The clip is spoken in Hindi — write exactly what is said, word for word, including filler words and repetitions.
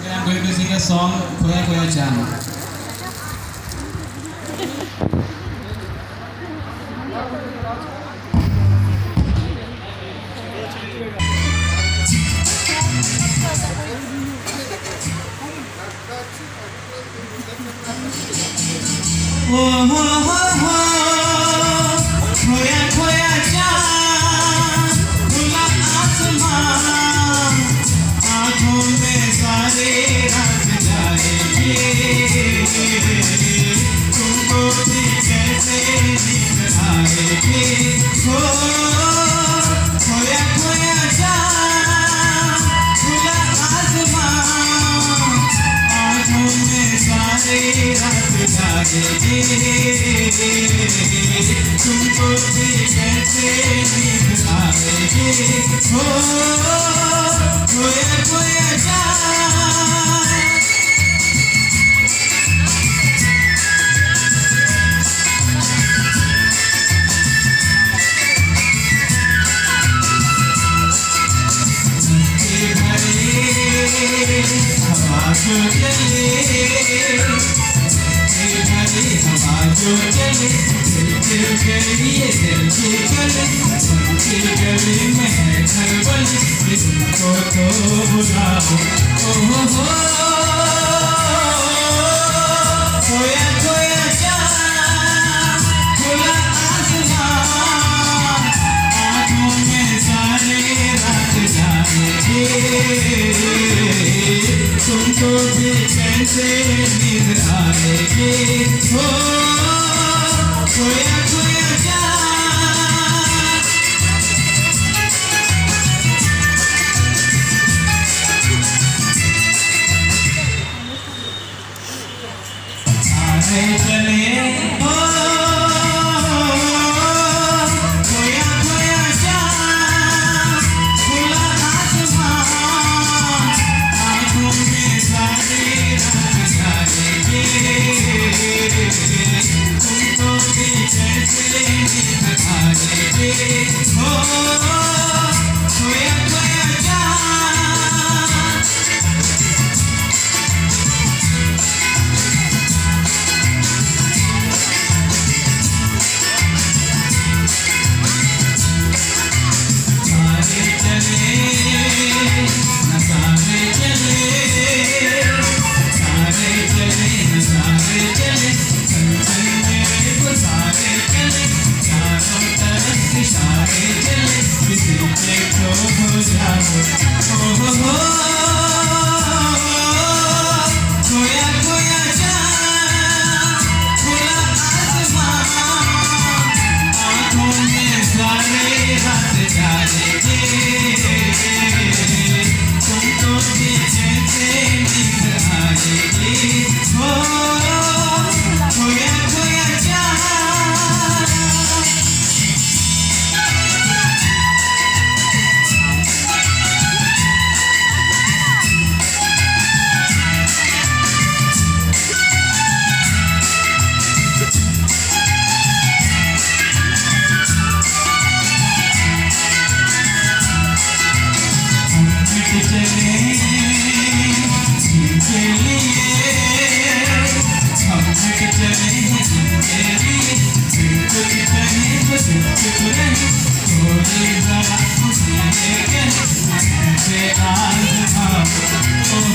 I'm going to sing a song, Khoya Khoya Chand. Oh, oh, oh, oh, खोया खोया चाँद, खुला आसमां, आँखों में सारे रात जाएंगे, तुमको भी कैसे नींद आएगी। हो खोया खोया चाँद, खुला आसमां, आँखों में सारे रात जाएगी, तुमको भी कैसे नींद आएगी। हो खोया खोया चाँद। हवा जो चले, हवा जो चले, दिल दिल गलिए दिल की गले, दिल गले में है खलबल, इसको तो बुलाओ। ओ हो हो खोया खोया चाँद, खुला आसमां, आँखों में सारे रात जाएंगे, तुमको भी कैसे नींद आएगी। हो खोया खोया चाँद। सारे चले हो खोया खोया चाँद, खुला आसमां, आँखों में सारी रात जाएगी, तुमको भी कैसे नींद आएगी। हो खोया खोया चाँद। सारे चले न सारे चले, सारे चले न सारे चले, चल चल मेरे को सारे चले, चारों तरफ इशारे चले, किसी पे तो हो जाओ। ओ हो हो खोया खोया चाँद, खुला आसमां, आँखों में सारे रात जाएंगे, तुमको भी कैसे नींद आएगी। हो खोया खोया चाँद। चले जिनके लिए, हम चले जिनके लिए, कुछ कहे तो चुप रहे, थोड़ी जरा खुशी लेके मुझे आज़माओ। ओ